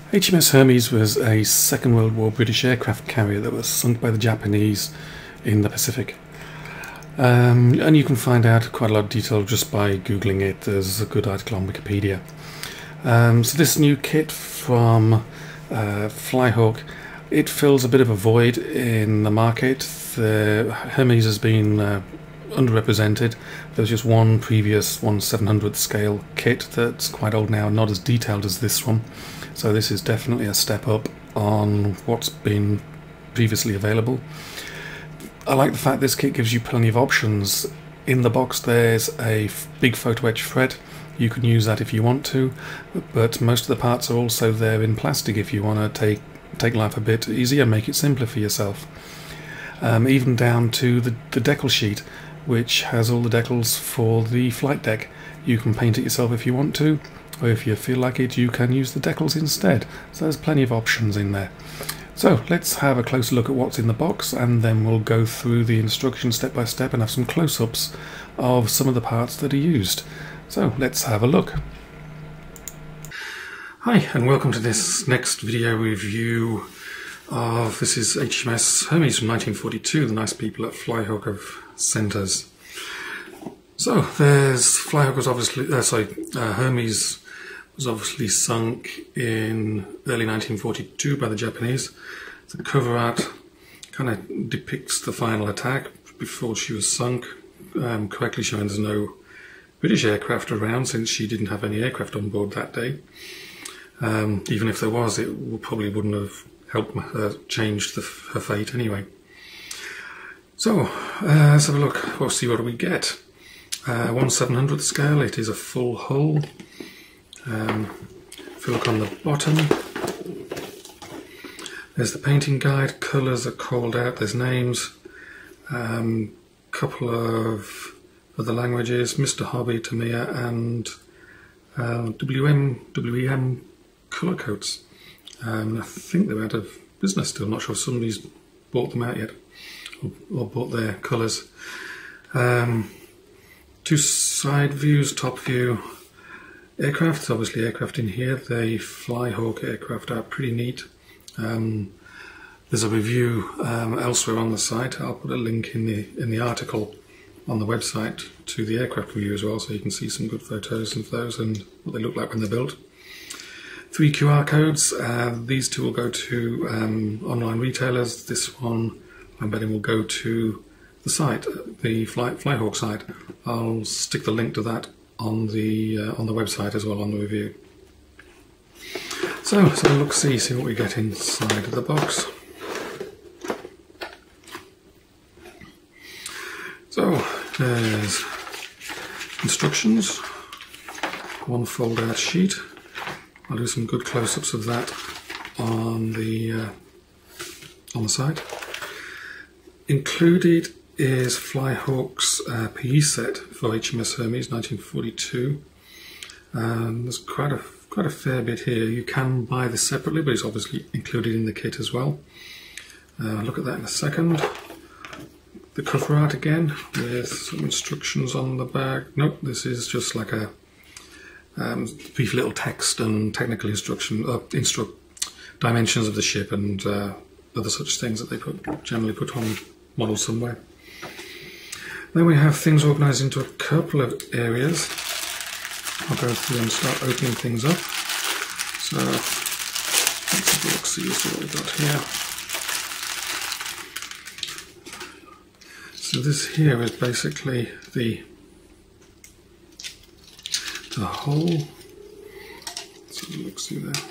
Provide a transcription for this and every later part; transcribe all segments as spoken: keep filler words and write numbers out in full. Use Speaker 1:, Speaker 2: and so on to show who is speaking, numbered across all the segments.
Speaker 1: H M S Hermes was a Second World War British aircraft carrier that was sunk by the Japanese in the Pacific. Um, and you can find out quite a lot of detail just by googling it. There's a good article on Wikipedia. Um, so this new kit from uh, Flyhawk, it fills a bit of a void in the market. The Hermes has been uh, underrepresented. There's just one previous one seven hundredth scale kit that's quite old now, not as detailed as this one. So this is definitely a step up on what's been previously available. I like the fact this kit gives you plenty of options. In the box there's a big photo etch fret. You can use that if you want to, but most of the parts are also there in plastic if you want to take take life a bit easier, make it simpler for yourself. Um, even down to the, the decal sheet, which has all the decals for the flight deck. You can paint it yourself if you want to, or if you feel like it, you can use the decals instead. So there's plenty of options in there. So let's have a closer look at what's in the box, and then we'll go through the instructions step by step and have some close-ups of some of the parts that are used. So let's have a look. Hi, and welcome to this next video review of, this is H M S Hermes from nineteen forty-two, the nice people at Flyhawk have sent us. So there's, Flyhawk was obviously, uh, sorry, uh, Hermes was obviously sunk in early nineteen forty-two by the Japanese. The cover art kind of depicts the final attack before she was sunk, um, correctly showing there's no British aircraft around since she didn't have any aircraft on board that day. Um, even if there was, it probably wouldn't have helped her change the, her fate anyway. So uh, let's have a look. We'll see what do we get. Uh, one seven hundredth scale. It is a full hull. Um, if you look on the bottom, there's the painting guide. Colours are called out. There's names. Um, couple of other languages. Mister Hobby, Tamiya, and uh, W M W E M colour codes. Um, I think they're out of business still. I'm not sure if somebody's bought them out yet, or, or bought their colours. Um, two side views, top view. Aircraft, there's obviously aircraft in here. The Flyhawk aircraft are pretty neat. Um, there's a review um, elsewhere on the site. I'll put a link in the in the article on the website to the aircraft review as well, so you can see some good photos of those and what they look like when they're built. Three Q R codes. Uh, these two will go to um, online retailers. This one, I'm betting, will go to the site, the Fly, Flyhawk site. I'll stick the link to that on the uh, on the website as well, on the review. So let's have a look, see, see what we get inside of the box. So there's instructions, one fold-out sheet. I'll do some good close-ups of that on the uh, on the side. Included is Flyhawk's uh, P E set for H M S Hermes nineteen forty-two. Um, there's quite a quite a fair bit here. You can buy this separately, but it's obviously included in the kit as well. Uh, I'll look at that in a second. The cover art again with some instructions on the back. Nope, this is just like a um, brief little text and technical instruction, uh, instru dimensions of the ship and uh, other such things that they put generally put on models somewhere. Then we have things organised into a couple of areas. I'll go through and start opening things up. So let's have a look, see what we've got here. So this here is basically the the whole. Let's have a look, see there.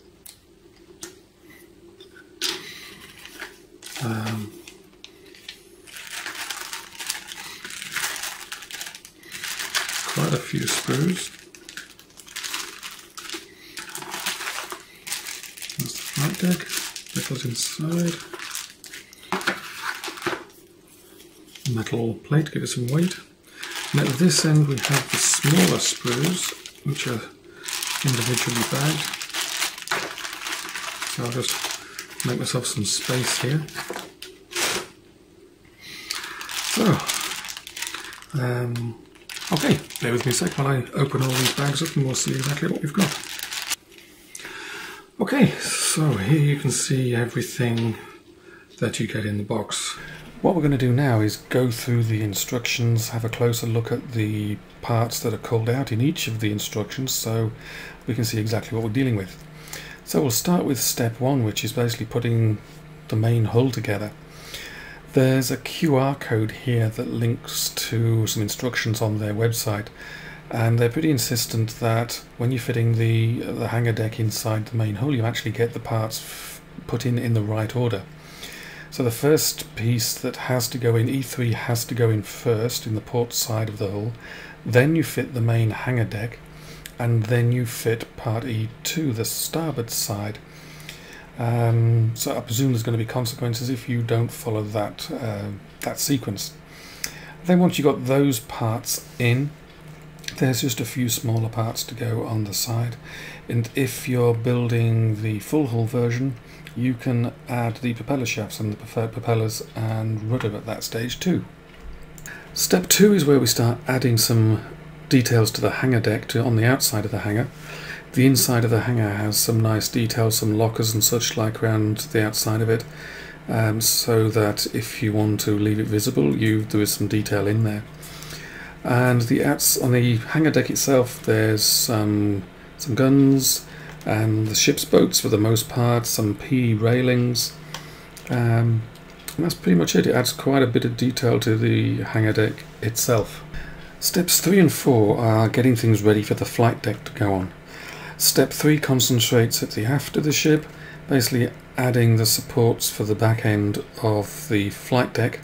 Speaker 1: Um, quite a few screws. That's the flight deck. Decals inside. Metal plate, give it some weight. And at this end we have the smaller screws, which are individually bagged. So I'll just make myself some space here. So, um, okay, bear with me a sec while I open all these bags up and we'll see exactly what we've got. Okay, so here you can see everything that you get in the box. What we're going to do now is go through the instructions, have a closer look at the parts that are called out in each of the instructions so we can see exactly what we're dealing with. So we'll start with step one, which is basically putting the main hull together. There's a Q R code here that links to some instructions on their website, and they're pretty insistent that when you're fitting the, the hangar deck inside the main hull, you actually get the parts f put in in the right order. So the first piece that has to go in, E three has to go in first in the port side of the hull, then you fit the main hangar deck, and then you fit part E two, the starboard side. Um, so I presume there's going to be consequences if you don't follow that, uh, that sequence. Then once you've got those parts in, there's just a few smaller parts to go on the side, and if you're building the full hull version, you can add the propeller shafts and the propellers and rudder at that stage too. Step two is where we start adding some details to the hangar deck to on the outside of the hangar. The inside of the hangar has some nice details, some lockers and such like around the outside of it, um, so that if you want to leave it visible, you there is some detail in there. And the outs on the hangar deck itself, there's some some guns and the ship's boats for the most part, some P E railings, um, and that's pretty much it. It adds quite a bit of detail to the hangar deck itself. Steps three and four are getting things ready for the flight deck to go on. Step three concentrates at the aft of the ship, basically adding the supports for the back end of the flight deck,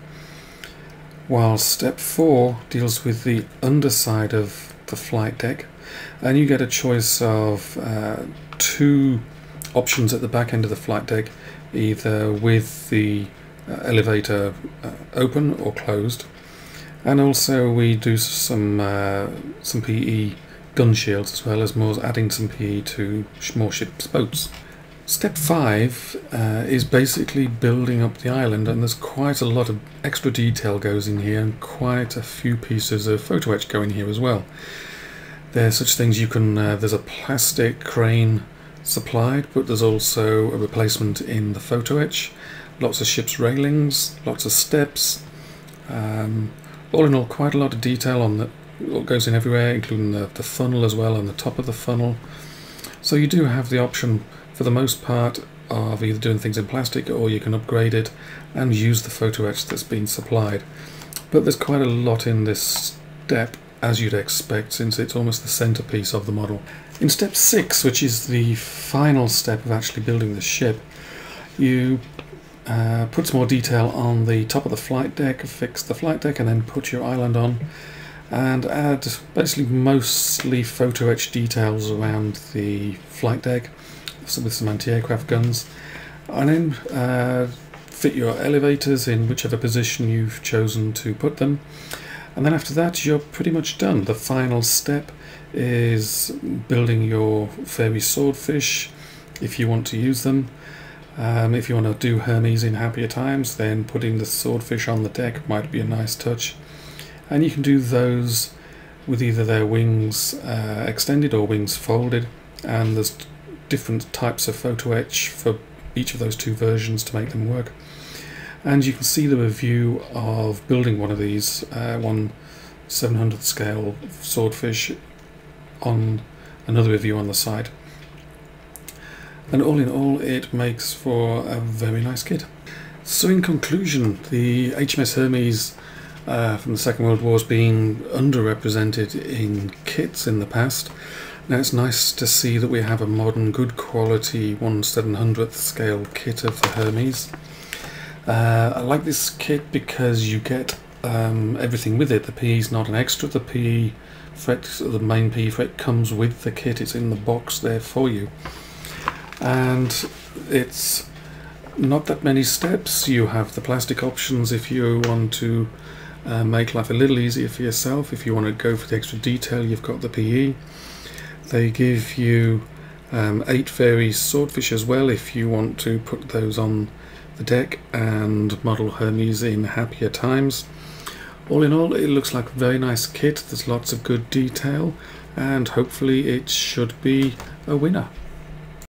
Speaker 1: while step four deals with the underside of the flight deck, and you get a choice of uh, two options at the back end of the flight deck, either with the uh, elevator uh, open or closed, and also we do some uh, some P E gun shields as well as more, adding some P E to more ships' boats. Step five uh, is basically building up the island, and there's quite a lot of extra detail goes in here and quite a few pieces of photo etch go in here as well. There's such things you can, uh, there's a plastic crane supplied, but there's also a replacement in the photo etch, lots of ship's railings, lots of steps, um, all in all quite a lot of detail on the, what goes in everywhere, including the, the funnel as well, on the top of the funnel. So you do have the option for the most part of either doing things in plastic, or you can upgrade it and use the photo etch that's been supplied. But there's quite a lot in this step, as you'd expect, since it's almost the centerpiece of the model. In step six, which is the final step of actually building the ship, you uh, put some more detail on the top of the flight deck, fix the flight deck, and then put your island on, and add basically mostly photo etch details around the flight deck, so with some anti-aircraft guns, and then uh, fit your elevators in whichever position you've chosen to put them. And then after that you're pretty much done. The final step is building your fairy swordfish if you want to use them. Um, if you want to do Hermes in happier times, then putting the swordfish on the deck might be a nice touch. And you can do those with either their wings uh, extended or wings folded, and there's different types of photo etch for each of those two versions to make them work. And you can see the review of building one of these, uh, one seven hundredth scale swordfish, on another review on the site. And all in all, it makes for a very nice kit. So in conclusion, the H M S Hermes uh, from the Second World War has been underrepresented in kits in the past. Now it's nice to see that we have a modern, good quality one seven hundredth scale kit of the Hermes. Uh, I like this kit because you get um, everything with it. The P E is not an extra. The P E fret, the main P E fret, comes with the kit. It's in the box there for you, and it's not that many steps. You have the plastic options if you want to uh, make life a little easier for yourself. If you want to go for the extra detail, you've got the P E. They give you um, eight fairy swordfish as well if you want to put those on the deck and model Hermes in happier times. All in all, it looks like a very nice kit. There's lots of good detail, and hopefully it should be a winner.